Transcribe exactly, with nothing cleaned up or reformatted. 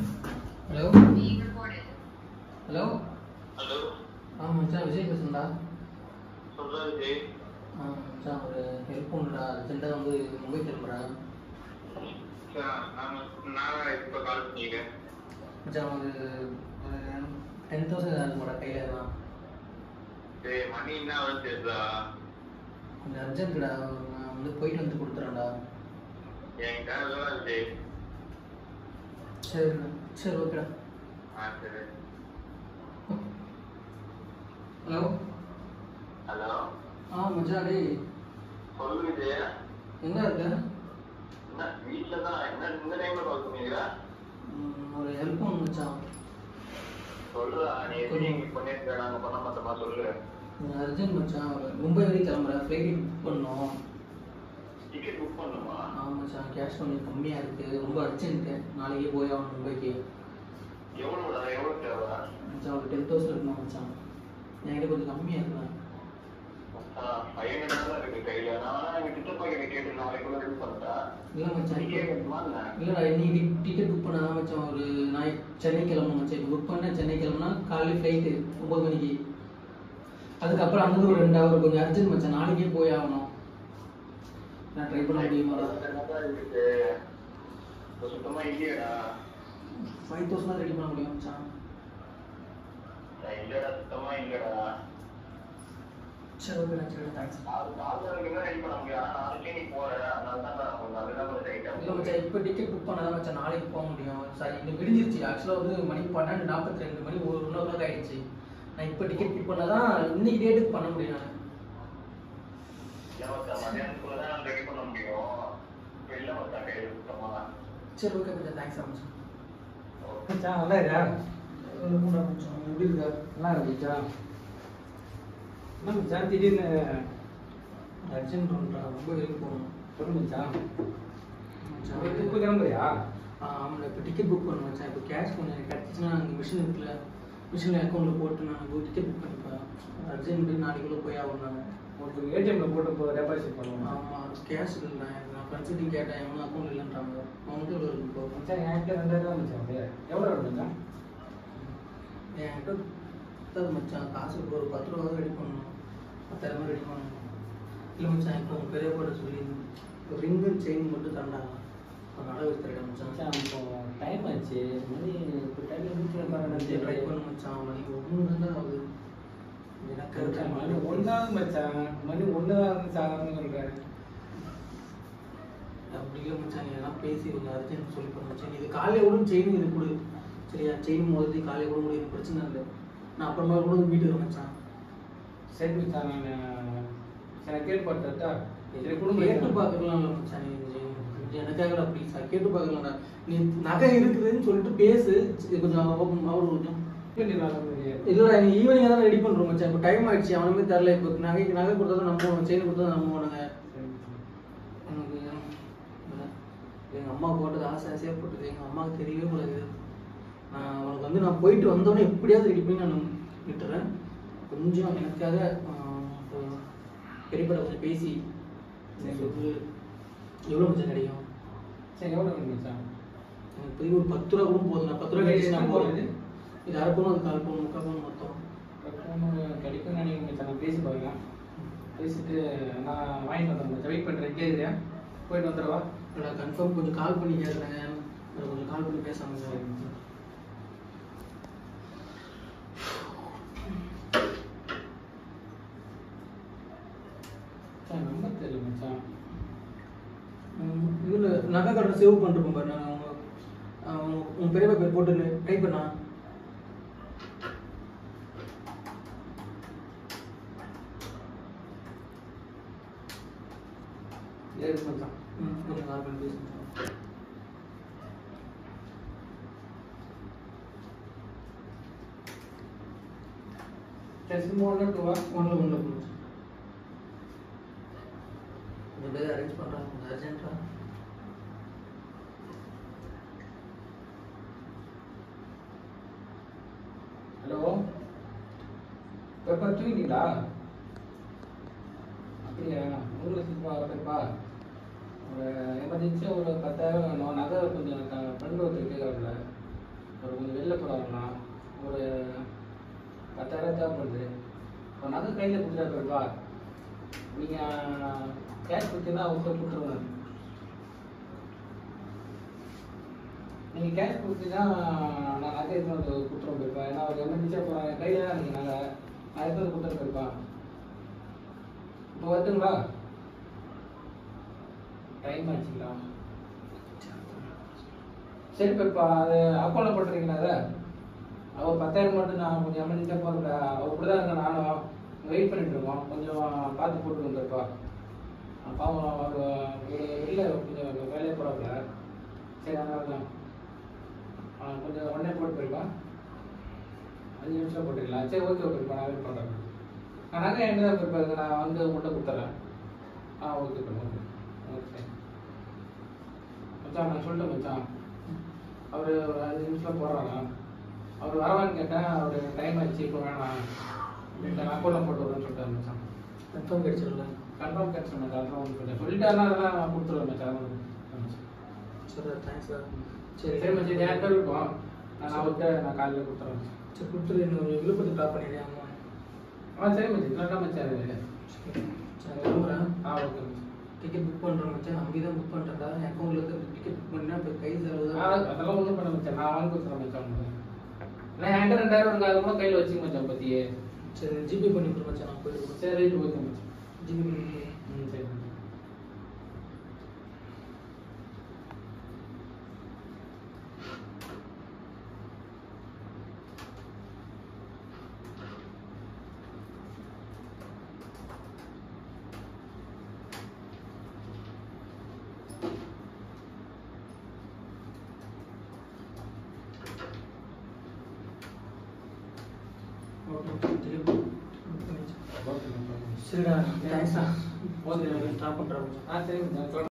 Hello hello hello. ஆ மச்சான் விஜய் பேசுகிறேன்டா. சொல்றா விஜய். ஆ மச்சான் ஒரு ஹெல்ப் பண்ணுறா. அர்ஜென்ட்டாக வந்து மும்பை கிளம்புறேன். நான் நான் இப்போ கால் பண்ணியிருக்கேன் மச்சான் ஒரு ஒரு டென் தௌசண்ட் இருக்குமாடா கையில் தான். சரி மணி என்ன ஆகும் தெரியுதா? கொஞ்சம் அர்ஜென்ட்டுடா. நான் வந்து போயிட்டு வந்து கொடுத்துறேன்டா. என்கிட்ட அதெல்லாம் விஜய். சரிண்ணா சரி ஓகேடா. ஆ சரி. Hello hello. ஆ மச்சான் டேய் சொல்லு விஜய். எங்கே இருக்க? என்ன வீட்டில் தான். என்ன இந்த டைமில் கால் பண்ணியிருக்கா? ஒரு ஹெல்ப் பண்ணு மச்சான். சொல்றா. நீ எப்படி எங்களுக்கு பண்ணியிருக்க? நாங்கள் பண்ண மாட்டோமா? சொல்லு. கொஞ்சம் அர்ஜென்ட் மச்சான். ஒரு மும்பை வரைக்கும் கிளம்புறேன். ஃப்ளைட் புக் பண்ணோம். டிக்கெட் புக் பண்ணுமா? ஆமாம் மச்சான். கேஷ் கொஞ்சம் கம்மியாக இருக்குது. ரொம்ப அர்ஜென்ட்டு. நாளைக்கே போய் ஆகணும் மும்பைக்கு. எவ்வளோடா? எவ்வளோ தேவை? மச்சான் ஒரு டென் தௌசண்ட் இருக்குமா மச்சான்? என்கிட்ட கொஞ்சம் கம்மியாக இருக்கலாம். பையன் தான் இருக்கு கையில். நான் எங்கள் சித்தப்பா கிட்ட கேட்டு நாளைக்குள்ள இது பண்ணிட்டேன். இல்லை மச்சான் டிக்கெட் கட்டுமா? இல்லைடா இன்னைக்கு டிக்கெட் புக் பண்ண தான் மச்சான். ஒரு நாய் சென்னை கிளம்பணும் மச்சான். இப்போ புக் பண்ண சென்னை கிளம்புனா காலையில் ஃப்ளைட்டு ஒம்பது மணிக்கு. அதுக்கப்புறம் அங்கே ஒரு ரெண்டு ஹவர். கொஞ்சம் அர்ஜென்ட் மச்சான். நாளைக்கே போய் ஆகணும். நான் ட்ரை பண்ண முடியுமாடா? சுத்தமாக இல்லையடா. ஃபைவ் தௌசண்ட் ரெடி பண்ண முடியும் மச்சான். இல்லடா சுத்தமாக இல்லடா. சரி ஓகேடா சரி தேங்க்ஸ். ரெடி பண்ண முடியாது. நாளைக்கே நீ போற. அதனால தான் கொஞ்சம் அதுதான் கொஞ்சம் ரைட்டாக. இல்லை மச்சான் இப்போ டிக்கெட் புக் பண்ணாதான் மச்சான் நாளைக்கு போக முடியும். சாரி இன்னும் விடிஞ்சிருச்சு. ஆக்சுவலாக வந்து மணி பன்னெண்டு நாற்பத்தி ரெண்டு மணி ஒரு ஒன்று ஓ ஆயிடுச்சு. நான் இப்போ டிக்கெட் புக் பண்ணால் தான் இன்னைக்கு டேட்டுக்கு பண்ண முடியும். நான் மதியானத்துக்குள்ள தான் ரெடி பண்ண முடியும். இப்போ இல்லை மச்சான் கையில் சுத்தமாக. சரி ஓகே மச்சான் தேங்க்ஸ் மச்சான். மச்சான் நல்லா இருக்கா? மச்சான் எப்படி இருக்கா? நல்லா இருந்துச்சா? என்ன மச்சான் திடீர்னு அர்ஜென்ட் பண்ணுறா. ரொம்ப வெளியே போகணும். சொல்லு மச்சான். மச்சான் இப்போ கிளம்புறியா? ஆ ஆமாம் இப்போ டிக்கெட் புக் பண்ண மச்சான். இப்போ கேஷ் கொஞ்சம் எனக்கு கிடச்சிச்சுன்னா அங்கே மிஷின் இருக்குல்ல, மிஷினில் அக்கௌண்ட்டில் போட்டு நான் போய் டிக்கெட் புக் பண்ணிப்பேன். அர்ஜென்ட்டு நாளைக்குள்ளே போய் ஆகணும். நான் உங்களுக்கு ஏடிஎம்ல போட்டு போ டெபாசிட் பண்ணுவோம். ஆமாம் கேஷ் இல்லை. நான் ஃப்ரெண்ட்ஸுக்கு கேட்டேன். எவனும் அக்கௌண்ட் இல்லைன்றாங்க. அவனுக்கு எவ்வளோ இருக்கு இப்போ? மச்சான் என்கிட்ட ரெண்டாயிரம் ரூபா மச்சான். அப்படியே எவ்வளோ வரும் மச்சான்? என்கிட்ட தான் மச்சான் காசு இப்போ ஒரு பத்து ரூபா ரெடி பண்ணணும். பத்தாயிரமா ரெடி பண்ணணும். இல்லை மச்சான் இப்போ உங்கள் பெரிய போட சொல்லி இப்போ ரிங்கு செயின் மட்டும் தண்டாங்க. ஒரு கடை வச்சுருக்கேன் மச்சான். மச்சான் இப்போ டைம் ஆச்சு. மணி இப்போ டைம் வீட்டில் பாருங்க. ட்ரை பண்ண மச்சான். மணி ஒன்று தான் ஆகுது. எனக்கு மணி ஒன்றாவது மச்சான். மணி ஒன்று தான் வந்து சாதாரண சொல்கிறாரு. அப்படி இல்லை மச்சான். நீ எல்லாம் பேசி கொஞ்சம் அர்ஜென்ட் சொல்லி பண்ண மச்சான். இது காலையில் கூட செயின் இது கொடு. சரியா? செயின் முதல்ல காலையில் கூட முடியும். பிரச்சனை இல்லை. நான் அப்புறமா கூட வீட்டுக்கு மச்சான். சரி மச்சான். நான் சரி கேட்டு பார்த்துட்டா சரி கூட கேட்டு பார்க்கலாம்ல மச்சான். நீ எனக்காக ப்ளீஸ் கேட்டு பார்க்கலாம்டா. நீ நகை இருக்குதுன்னு சொல்லிட்டு பேசு. கொஞ்சம் ஓப்பன் அவர் கொஞ்சம் இல்லைடா. நீ ஈவினிங் தான் ரெடி பண்ணுறோம் மச்சான். இப்போ டைம் ஆயிடுச்சு. அவனுமே தரல. இப்போ நகைக்கு நகை கொடுத்தா நம்புவோம். செயின் கொடுத்தா நம்புவானுங்க. எனக்கு எங்கள் அம்மா போட்டது ஆசை ஆசையாக போட்டது. எங்கள் அம்மாவுக்கு தெரியவே கூடாது. நான் அவனுக்கு வந்து நான் போயிட்டு வந்தோடனே எப்படியாவது ரெடி பண்ணி நான் விட்டுறேன். கொஞ்சம் எனக்காக பெரியப்பட கொஞ்சம் பேசி சொல்லு. எவ்வளோ மச்சான் கிடைக்கும்? சரி எவ்வளோ மச்சான்? எனக்கு பெரிய ஒரு பத்து ரூபா கூட போதும். நான் பத்து ரூபா கிடைச்சி நான் போகிறது. இது அரை பவுன், அது கால் பவுன், முக்கால் பவுன் மொத்தம் கிடைக்கும் நினைக்கிறேன் மச்சான். நான் பேசி பார்க்கலாம். பேசிட்டு நான் வாங்கிட்டு வந்துடுறேன் மச்சான். வெயிட் பண்ணுறேன். கேட்குறியா? போயிட்டு வந்துடுவா. நான் கன்ஃபார்ம் கொஞ்சம் கால் பண்ணி கேட்குறேன். அதை கொஞ்சம் கால் பண்ணி பேசாமல் சார். நம்பர் தெரியல மச்சான். இதில் நகை கடை சேவ் பண்ணிருப்போம் பாரு. நான் அவங்க உன் பெரியப்பா பேர் போட்டு டைப் பண்ணா. ஏழு மச்சான். ம் கொஞ்சம் கால் பண்ணி பேசுங்க. சரி சும்மா ஒன்று டூவா ஒன்றில் ஒன்றில் போச்சு. கொஞ்சம் பேர் அரேஞ்ச் பண்ணுறாங்க. கொஞ்சம் அர்ஜென்ட்டாக. ஹலோ பெப்பா தூங்கிட்டீங்களா? அப்படியா? நூறு லட்சம் பெப்பா ஒரு எமர்ஜென்சியாக ஒரு பத்தாயிரம் நான் நகை கொஞ்சம் ஃப்ரெண்டு ஒருத்தர் கேட்குறாப்புல. ஒரு கொஞ்சம் வெளில போகிறாருண்ணா, ஒரு பத்தாயிரம் தேவைப்படுது. ஒரு நகை கையில் கொடுத்துட்டாருப்பா, நீங்கள் கேஷ் கொடுத்தீங்கன்னா அவர்கிட்ட கொடுத்துருவேன். நீங்கள் கேஷ் கொடுத்தீங்கன்னா நான் நகை எடுத்து வந்து கொடுத்துருவோம் போயிருப்பா. ஏன்னா அவர் எமர்ஜென்சியாக போகிறாங்க, கையில் தான் நீங்கள் நாங்கள் நான் எடுத்து வந்து கொடுத்துட்டு போயிருப்பா. இப்போ வருதுங்களா? டைம் ஆச்சுங்களா? சரி போயிருப்பா, அது அக்கௌண்ட்டில் போட்டுறீங்களா? அதை அவர் பத்தாயிரம் மட்டும் நான் கொஞ்சம் எமர்ஜென்சியாக போகிறல, அவர் கூட தான் இருக்க, நானும் வெயிட் பண்ணிட்டு இருக்கோம். கொஞ்சம் பார்த்து போட்டு வந்துருப்பா. பாவம் அவர் வெளில கொஞ்சம் வேலையை போகிறாப்புல. சரி அதனால தான் கொஞ்சம் உடனே போட்டு போயிருப்பா. அஞ்சு நிமிஷம் போட்டுக்கலாம். சரி ஓகே ஓகேப்பா, நான் வெயிட் பண்ணுறேன். நான் நகை என்ன தான் போயிருப்பேன், நான் வந்து உங்கள்கிட்ட கொடுத்துட்றேன். ஆ ஓகே ஓகே ஓகே மச்சான், நான் சொல்லிட்டேன் மச்சான். அவர் ஒரு அஞ்சு நிமிஷம் போடுறாங்க. அவர் வரவான்னு கேட்டேன், அவர் டைம் ஆயிடுச்சு இப்போ வேணாம், நான் அக்கௌண்ட்டில் போட்டு விட்றேன்னு சொல்லிட்டாரு மச்சான். கன்ஃபார்ம் கிடைச்சிடல? கன்ஃபார்ம் கிடைச்சிடும் மச்சான். கன்ஃபார்ம் கொஞ்சம் சொல்லிட்டாருன்னா அதெல்லாம் நான் கொடுத்துருவேன் மச்சான். Sir thanks sir. சரி சரி மச்சான், இது என்கிட்ட இருக்கும், நான் அவர்கிட்ட நான் காலையில் கொடுத்துறேன் மச்சான். சரி கொடுத்துரு, இன்னும் விழுப்புரத்துக்கு ட்ராப் பண்ணிடுறேன். ஆ சரி மச்சான், இதெல்லாம் மச்சான் அது. சரி கிளம்புறேன். ஆ ஓகே மச்சான். டிக்கெட் புக் பண்ணுறேன் மச்சான், நம்பி தான் புக் பண்ணிட்டேன்டா. என் அக்கௌண்ட்டில் இருந்து டிக்கெட் புக் பண்ணால் இப்போ கை செலவு ஆ தான். அதெல்லாம் ஒன்றும் பண்ண மச்சான், நான் வாங்கி கொடுத்துறேன் மச்சான் உங்களுக்கு. நான் என்கிட்ட ரெண்டாயிரம் இருக்கு, அதை கூட கையில் வச்சுக்க மச்சான் பற்றியே. சரி ஜிபே பண்ணி விட்ரு மச்சான், நான் போயிடுவேன். சரி ரைட் ஓகே மச்சான். ஜிபே பண்ணி. ம் சரி மச்சான். சரிடா தேங்க்ஸ்டா. ஓகே ஸ்டாப் பண்ணுறேன். ஆ சரி மச்சான்.